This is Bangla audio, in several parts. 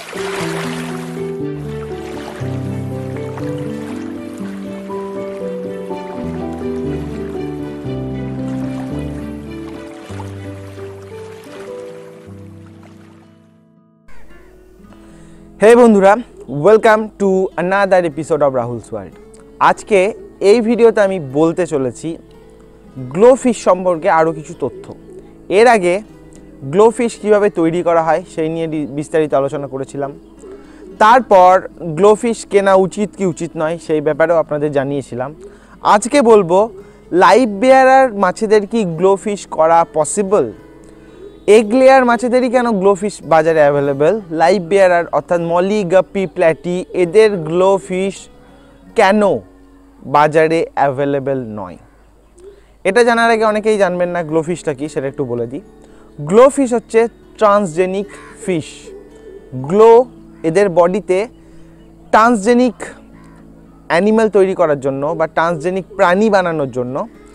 हे बंधुरा welcome to another episode of Rahul's world. आज के এই ভিডিওতে আমি বলতে চলেছি গ্লোফিশ সম্পর্কে আরও কিছু তথ্য। এর আগে গ্লোফিশ কিভাবে তৈরি করা হয় সেই নিয়ে বিস্তারিত আলোচনা করেছিলাম। তারপর গ্লোফিশ কেনা উচিত কি উচিত নয় সেই ব্যাপারেও আপনাদের জানিয়েছিলাম। আজকে বলবো লাইভ বেয়ারার মাছেদের কি গ্লোফিশ করা পসিবল, এগ লেয়ার মাছেদেরই কেন গ্লোফিশ বাজারে অ্যাভেলেবেল, লাইভ বেয়ারার অর্থাৎ মলি, গাপ্পি, প্ল্যাটি এদের গ্লোফিশ কেন বাজারে অ্যাভেলেবেল নয়। এটা জানার আগে অনেকেই জানবেন না গ্লোফিশটা কি, সেটা একটু বলে দিই। গ্লোফিশ হচ্ছে ট্রান্সজেনিক ফিশ। গ্লো এদের বডিতে ট্রান্সজেনিক অ্যানিম্যাল তৈরি করার জন্য বা ট্রান্সজেনিক প্রাণী বানানোর জন্য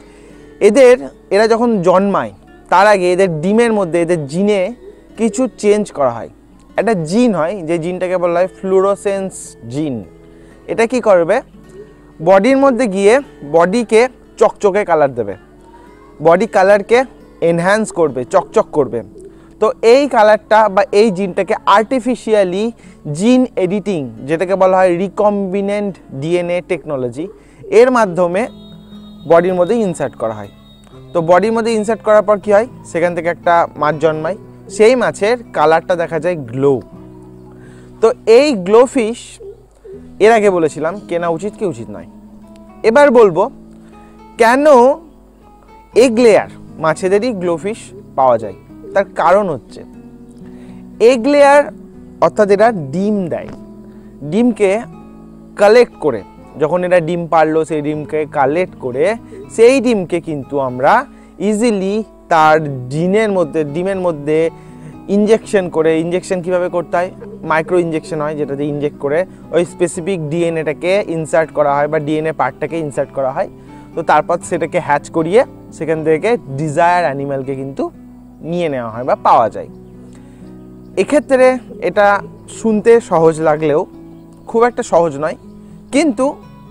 এরা যখন জন্মায় তার আগে এদের ডিমের মধ্যে এদের জিনে কিছু চেঞ্জ করা হয়। একটা জিন হয়, যে জিনটাকে বলা হয় ফ্লুরোসেন্স জিন। এটা কি করবে, বডির মধ্যে গিয়ে বডিকে চকচকে কালার দেবে, বডি কালারকে এনহ্যান্স করবে, চকচক করবে। তো এই কালারটা বা এই জিনটাকে আর্টিফিশিয়ালি জিন এডিটিং, যেটাকে বলা হয় রিকম্বিনেন্ট ডিএনএ টেকনোলজি, এর মাধ্যমে বডির মধ্যে ইনসার্ট করা হয়। তো বডির মধ্যে ইনসার্ট করার পর কী হয়, সেখান থেকে একটা মাছ জন্মায়, সেই মাছের কালারটা দেখা যায় গ্লো। তো এই গ্লোফিশ এর আগে বলেছিলাম কেনা উচিত কি উচিত নয়। এবার বলবো কেন এগ লেয়ার মাছেদেরই গ্লোফিশ পাওয়া যায়। তার কারণ হচ্ছে এগ লেয়ার অর্থাৎ এরা ডিম দেয়, ডিমকে কালেক্ট করে, যখন এরা ডিম পারলো সেই ডিমকে কালেক্ট করে সেই ডিমকে কিন্তু আমরা ইজিলি তার ডিমের মধ্যে ইনজেকশন করে, ইনজেকশন কীভাবে করতে হয়, মাইক্রো ইনজেকশন হয় যেটাতে ইনজেক্ট করে ওই স্পেসিফিক ডিএনএটাকে ইনসার্ট করা হয় বা ডিএনএ পার্টটাকে ইনসার্ট করা হয়। তো তারপর সেটাকে হ্যাচ করিয়ে সেখান থেকে ডিজায়ার অ্যানিম্যালকে কিন্তু নিয়ে নেওয়া হয় বা পাওয়া যায়। এক্ষেত্রে এটা শুনতে সহজ লাগলেও খুব একটা সহজ নয়, কিন্তু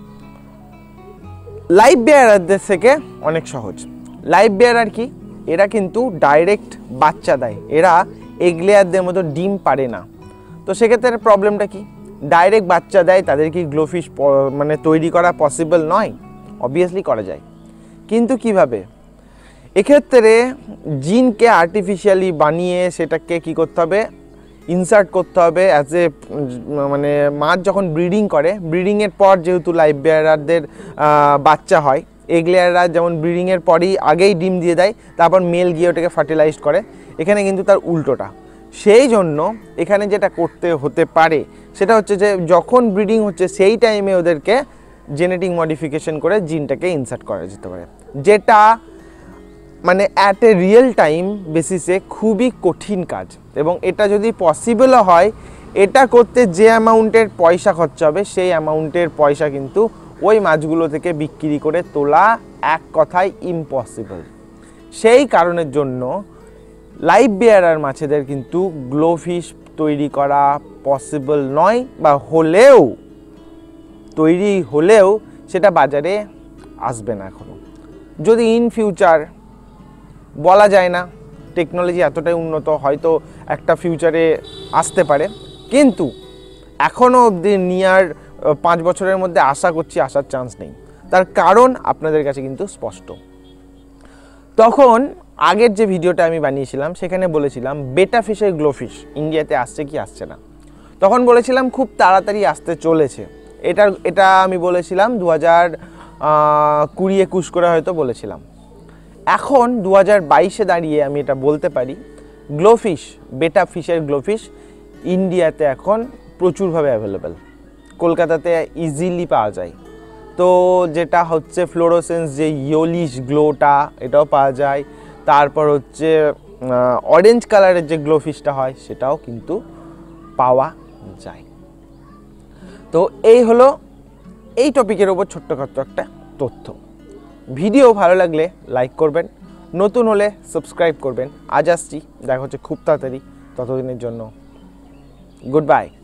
লাইভ বেয়ারারদের থেকে অনেক সহজ। লাইভ বেয়ারার কি, এরা কিন্তু ডাইরেক্ট বাচ্চা দেয়, এরা এগ লেয়ারদের মতো ডিম পারে না। তো সেক্ষেত্রে প্রবলেমটা কি, ডাইরেক্ট বাচ্চা দেয়, তাদের কি গ্লোফিশ মানে তৈরি করা পসিবল নয়? অবভিয়াসলি করা যায়, কিন্তু কিভাবে? এক্ষেত্রে জিনকে আর্টিফিশিয়ালি বানিয়ে সেটাকে কি করতে হবে, ইনসার্ট করতে হবে অ্যাজ এ, মানে মাছ যখন ব্রিডিং করে, ব্রিডিংয়ের পর যেহেতু লাইভ বেয়ারারদের বাচ্চা হয়, এগ লেয়াররা যেমন ব্রিডিংয়ের পরই আগেই ডিম দিয়ে দেয়, তারপর মেল গিয়ে ওটাকে ফার্টিলাইজড করে, এখানে কিন্তু তার উল্টোটা। সেই জন্য এখানে যেটা করতে হতে পারে সেটা হচ্ছে যে যখন ব্রিডিং হচ্ছে সেই টাইমে ওদেরকে জেনেটিক মডিফিকেশন করে জিনটাকে ইনসার্ট করা যেতে পারে, যেটা মানে অ্যাট এ রিয়েল টাইম বেসিসে খুবই কঠিন কাজ। এবং এটা যদি পসিবলও হয়, এটা করতে যে অ্যামাউন্টের পয়সা খরচা হবে সেই অ্যামাউন্টের পয়সা কিন্তু ওই মাছগুলো থেকে বিক্রি করে তোলা এক কথায় ইম্পসিবল। সেই কারণের জন্য লাইভ বেয়ারার মাছেদের কিন্তু গ্লোফিশ তৈরি করা পসিবল নয়, বা তৈরি হলেও সেটা বাজারে আসবে না এখনও। যদি ইন ফিউচার বলা যায় না, টেকনোলজি এতটাই উন্নত, হয়তো একটা ফিউচারে আসতে পারে, কিন্তু এখনও অবধি নিয়ার 5 বছরের মধ্যে আশা করছি আসার চান্স নেই। তার কারণ আপনাদের কাছে কিন্তু স্পষ্ট। তখন আগের যে ভিডিওটা আমি বানিয়েছিলাম সেখানে বলেছিলাম বেটা ফিশের গ্লোফিশ ইন্ডিয়াতে আসছে কি আসছে না। তখন বলেছিলাম খুব তাড়াতাড়ি আসতে চলেছে। এটা আমি বলেছিলাম 2020-21 করে হয়তো বলেছিলাম। এখন 2022-এ দাঁড়িয়ে আমি এটা বলতে পারি গ্লোফিশ, বেটা ফিশের গ্লোফিশ ইন্ডিয়াতে এখন প্রচুরভাবে অ্যাভেলেবেল, কলকাতাতে ইজিলি পাওয়া যায়। তো যেটা হচ্ছে ফ্লোরোসেন্স যে ইয়েলিশ গ্লোটা, এটাও পাওয়া যায়। তারপর হচ্ছে অরেঞ্জ কালারের যে গ্লোফিশটা হয় সেটাও কিন্তু পাওয়া যায়। তো এই হলো এই টপিকের ওপর ছোট্ট একটা তথ্য। ভিডিও ভালো লাগলে লাইক করবেন, নতুন হলে সাবস্ক্রাইব করবেন। আজ আসছি, দেখা হচ্ছে খুব তাড়াতাড়ি, ততদিনের জন্য গুড বাই।